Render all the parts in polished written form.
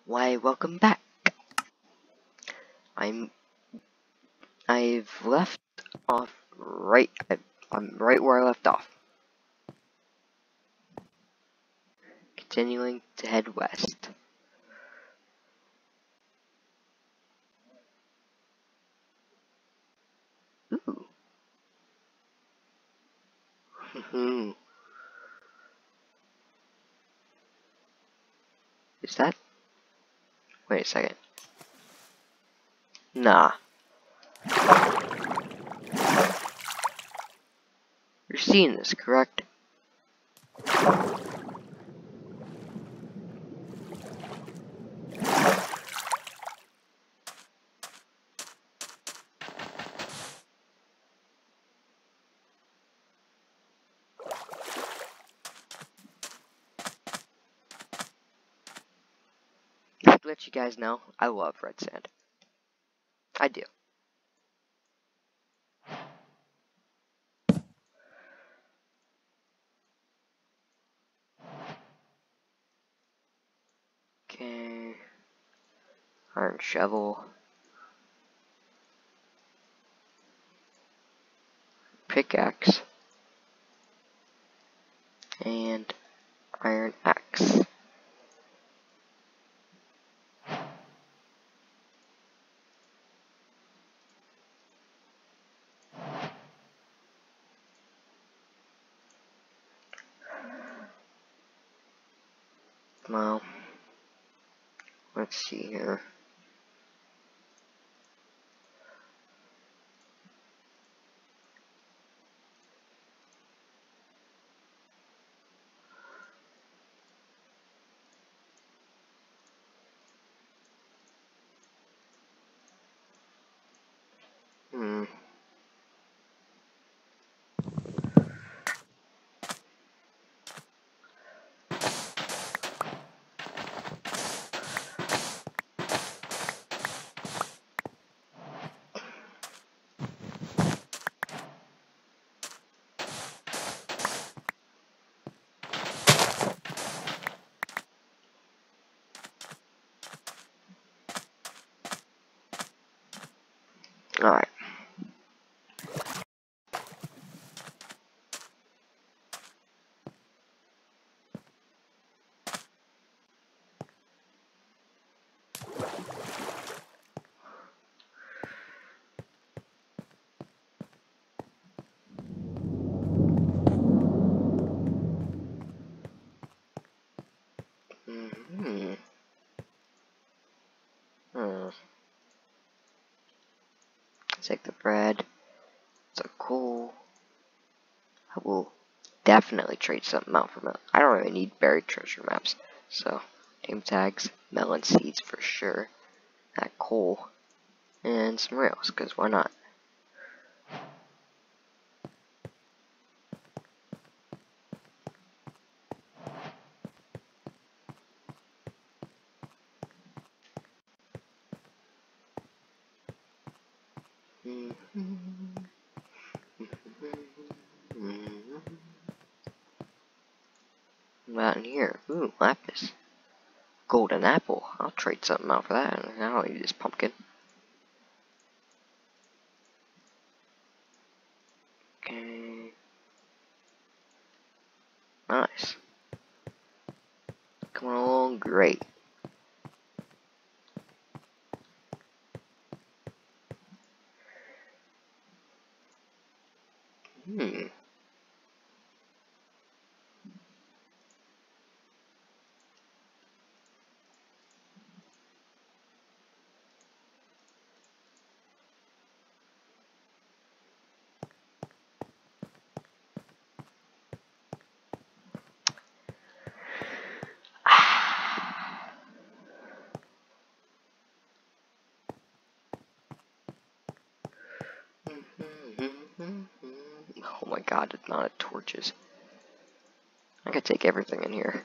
Why, welcome back. I've left off right. I'm right where I left off. Continuing to head west. Ooh. Is that? Wait a second. Nah. You're seeing this, correct? To let you guys know, I love red sand. I do. Okay. Iron shovel. Pickaxe. And iron axe. Well, let's see here. Alright. Take the bread. So cool. I will definitely trade something out from it. I don't really need buried treasure maps. So, name tags, melon seeds for sure. That coal. And some rails, because why not? What in here? Ooh, lapis. Golden apple. I'll trade something out for that. I don't need this pumpkin. Okay. Nice. Coming along great. Oh my god, it's not torches. I could take everything in here.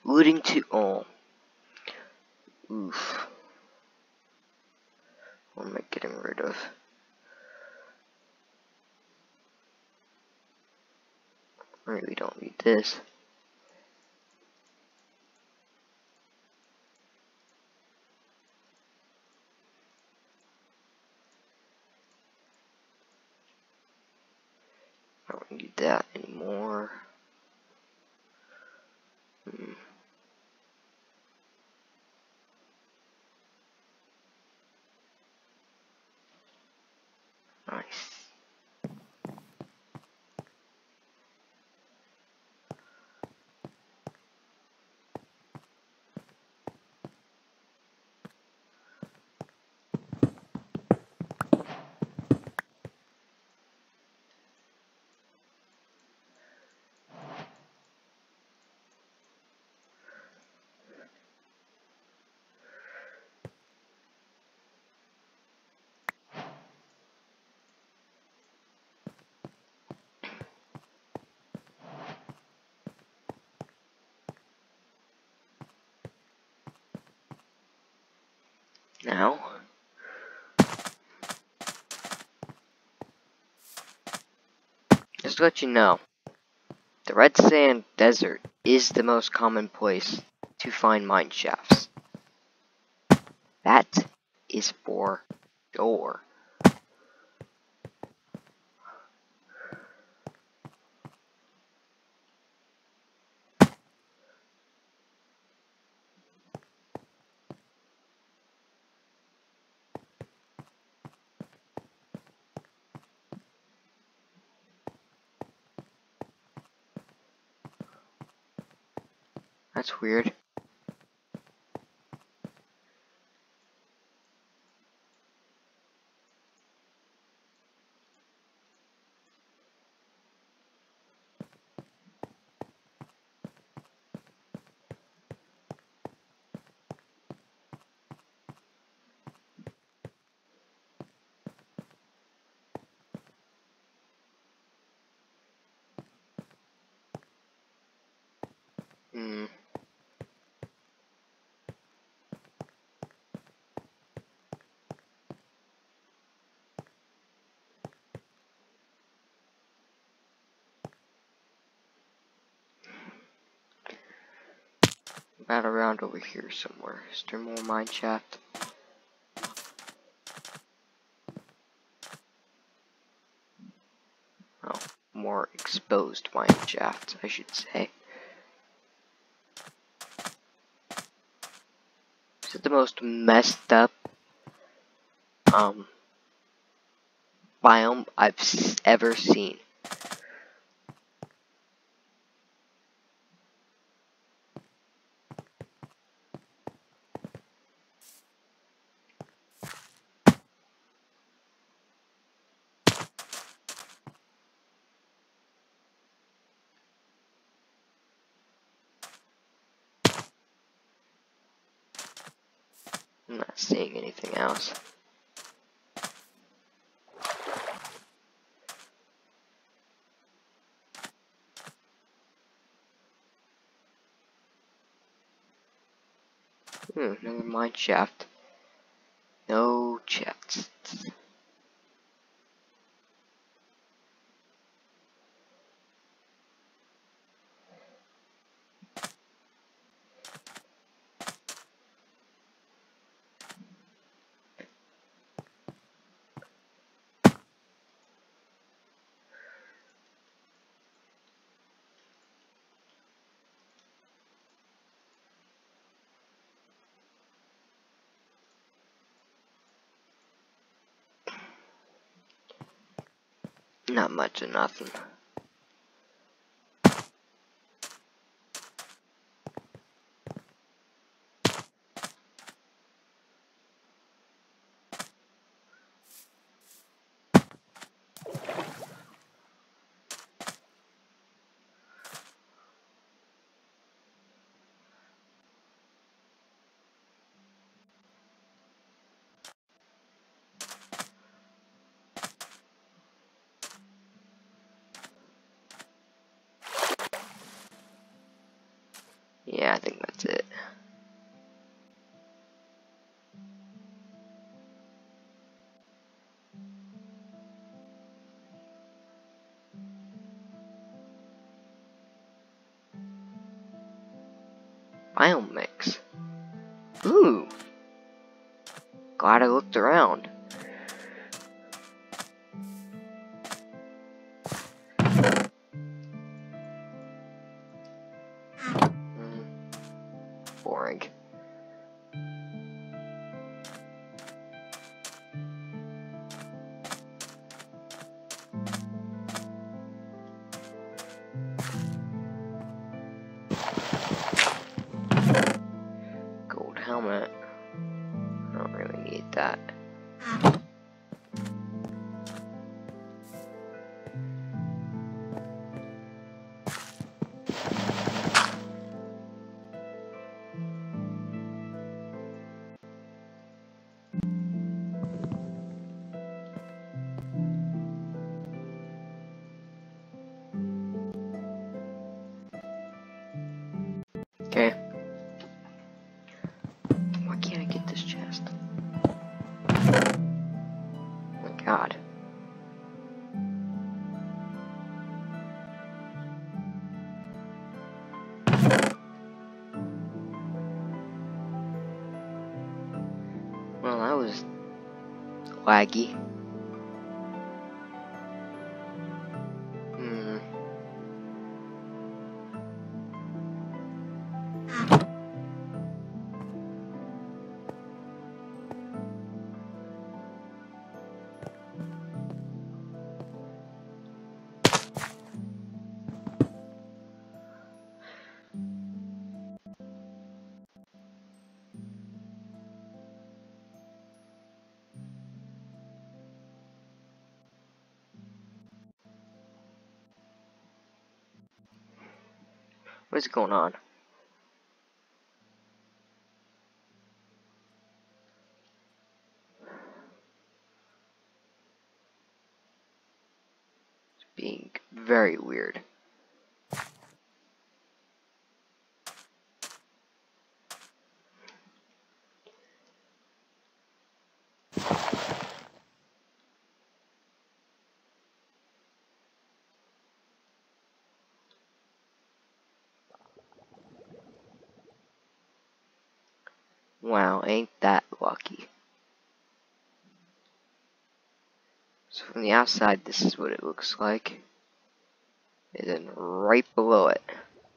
Looting to all. Oof. What am I getting rid of? I really don't need this. I don't need that anymore. Nice. Now, just to let you know, the red sand desert is the most common place to find mine shafts. That is for sure. That's weird. About around over here somewhere. Is there more mine shaft? Oh, more exposed mine shafts, I should say. This is the most messed up biome I've ever seen. I'm not seeing anything else. Another mine shaft. No chests. Not much of nothing. Yeah, I think that's it. Biome mix. Ooh. Glad I looked around. Boring. Gold helmet. I don't really need that. Okay. Why can't I get this chest? Oh my god. Well, that was laggy. What's going on? It's being very weird. Wow, ain't that lucky. So from the outside, this is what it looks like. And then right below it.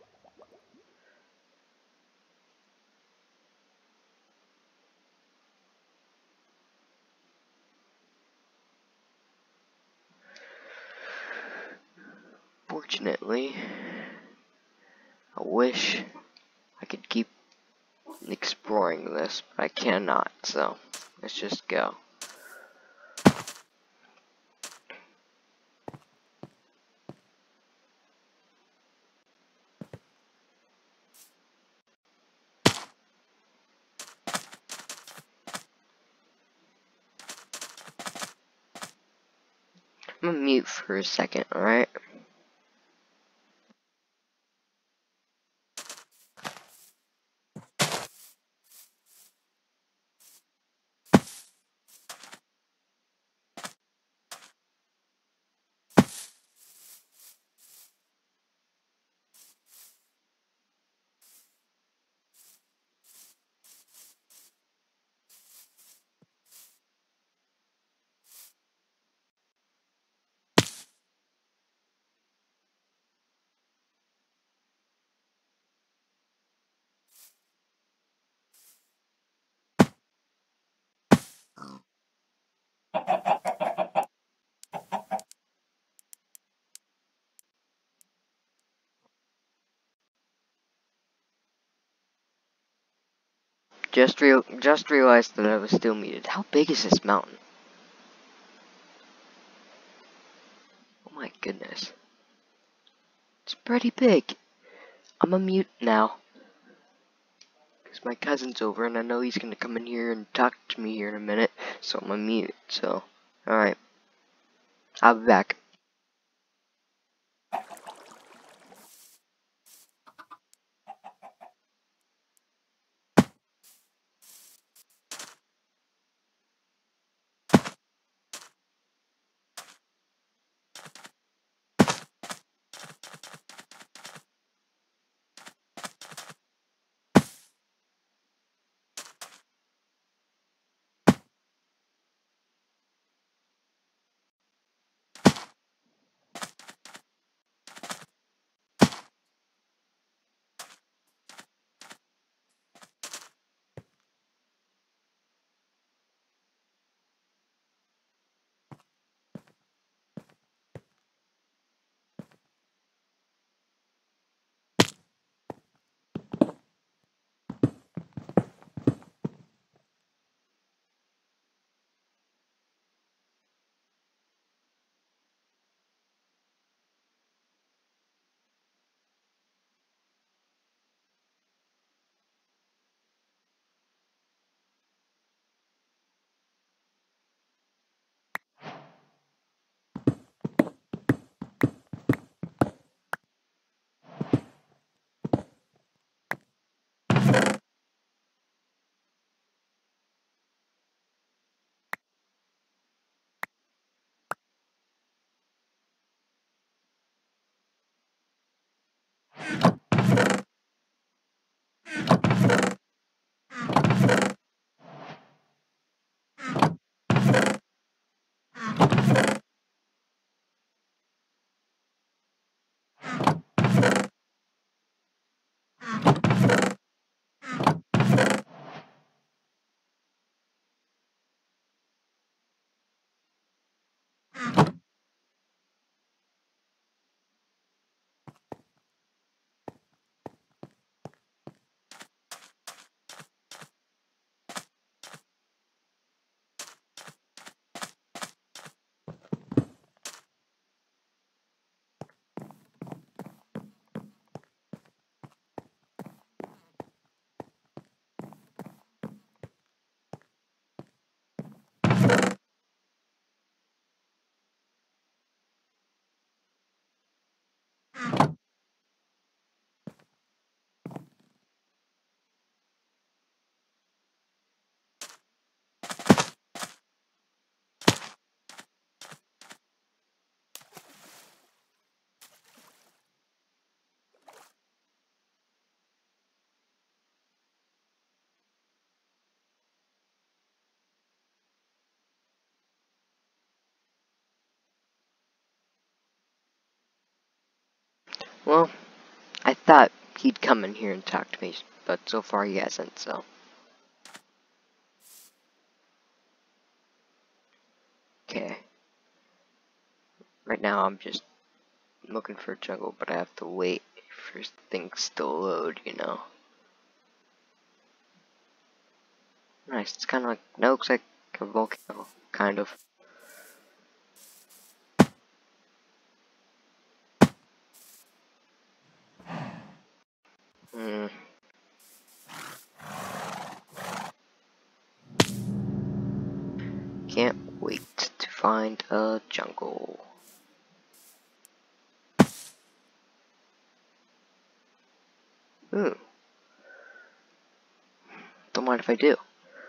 Fortunately, I wish I could keep exploring this, but I cannot, so let's just go. I'm gonna mute for a second, alright? Just realized that I was still muted. How big is this mountain? Oh my goodness. It's pretty big. I'm a mute now. Because my cousin's over and I know he's gonna come in here and talk to me here in a minute. So I'm a mute, so. Alright. I'll be back. Well, I thought he'd come in here and talk to me, but so far he hasn't, so. Okay. Right now I'm just looking for a jungle, but I have to wait for things to load, you know. Nice, it's kind of like, no, it looks like a volcano, kind of. Hmm. Can't wait to find a jungle. Ooh. Don't mind if I do.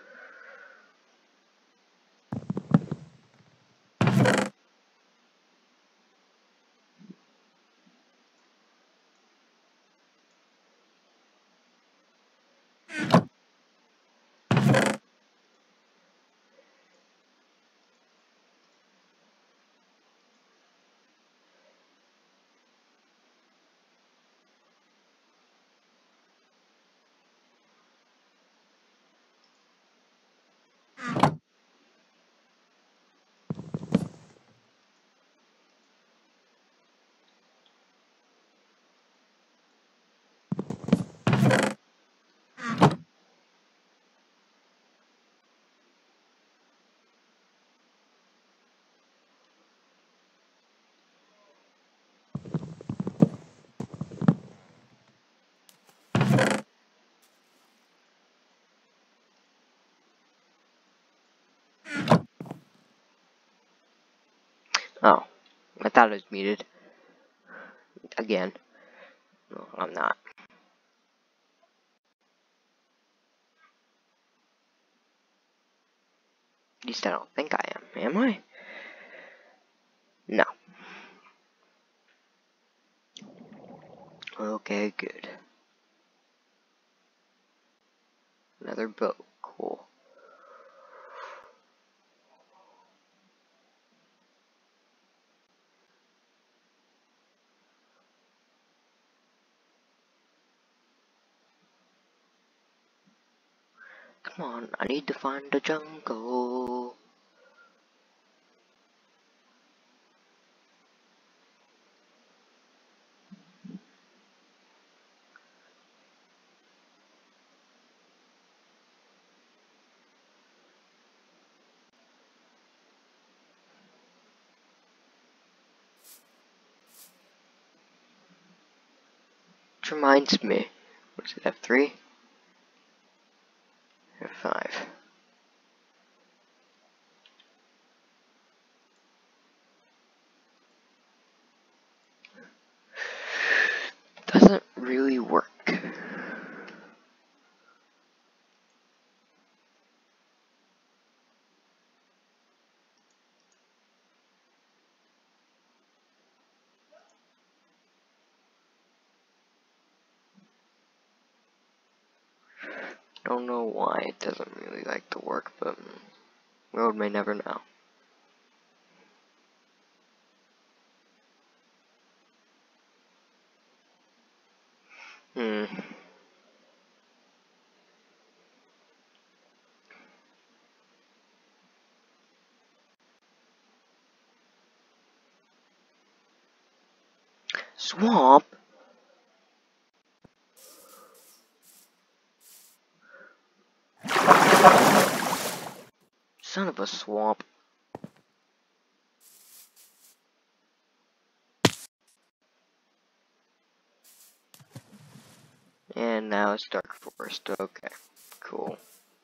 Oh, I thought it was muted. Again. No, I'm not. At least I don't think I am I? No. Okay, good. Another boat. Cool. Come on, I need to find a jungle. Which reminds me, what's it, F3? F5. Doesn't really work. Don't know why it doesn't really like to work, but world may never know. Hmm. Swamp? Son of a swamp. And now it's dark forest. Okay, cool.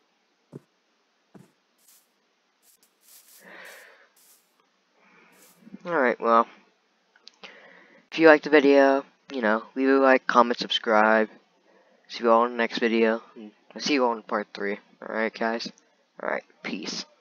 Alright, well, if you liked the video, you know, leave a like, comment, subscribe. See you all in the next video. And I'll see you all in part 3. Alright, guys? Alright, peace.